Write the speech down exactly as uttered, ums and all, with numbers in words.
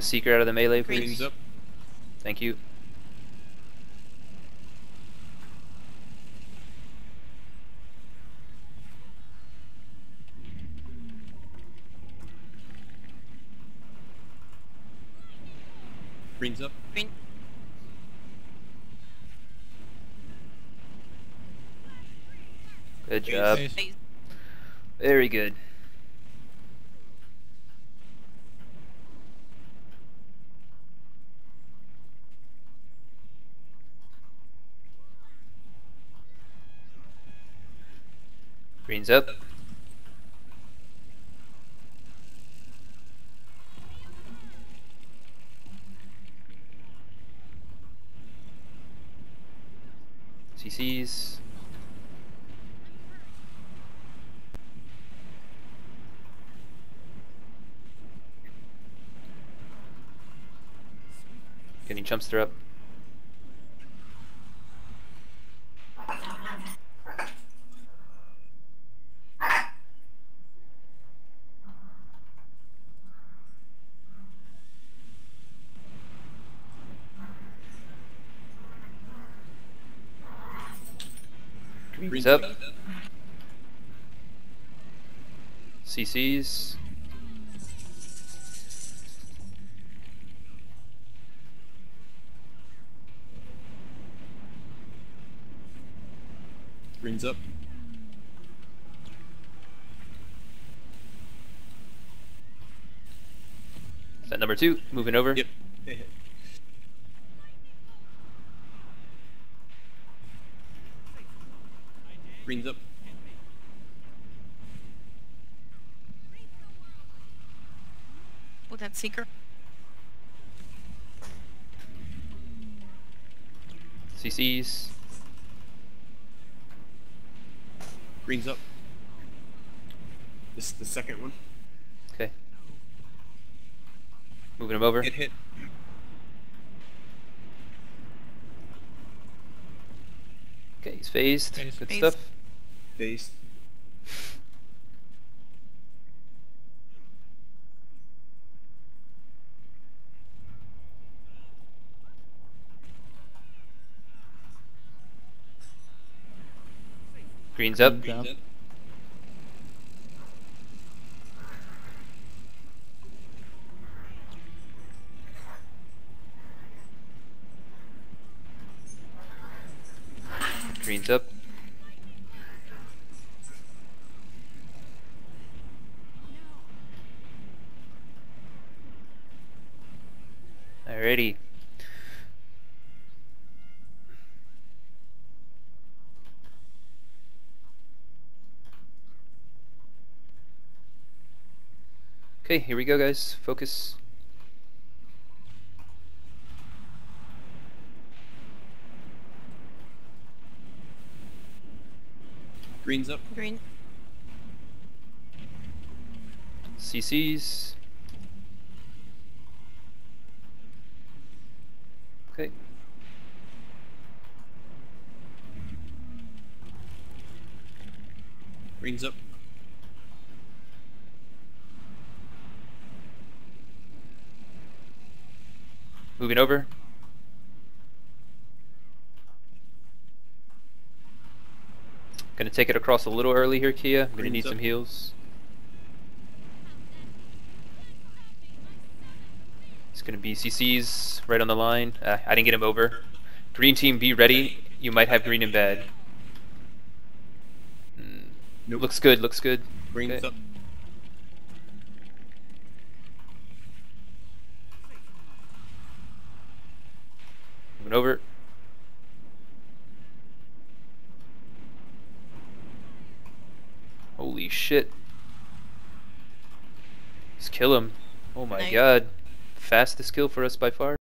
the Seeker out of the melee, please. Green's up. Thank you. Green's up. Green. Good job. Nice. Phase. Very good. Green's up. C Cs. Getting Chumpster up. Green's up. C Cs. Green's up. Set number two, moving over. Yep. Hit, hit. Green's up. Oh, that Seeker. C Cs. Green's up. This is the second one. Okay. Moving him over. Hit, hit. Okay, he's phased. Phased. Good Phased. stuff. Face. Green's up. Green's up. Green's up. Alrighty. Okay, here we go, guys. Focus. Green's up. Green. C Cs. Okay. Green's up. Moving over. Gonna take it across a little early here, Kia. I'm gonna Green's need up. some heals. It's gonna be C Cs right on the line. Uh, I didn't get him over. Green team, be ready. You might have green and bad. Mm, Nope. Looks good, looks good. Green's Okay. up. Moving over. Holy shit. Just kill him. Oh my Nice. god. Fastest kill for us by far.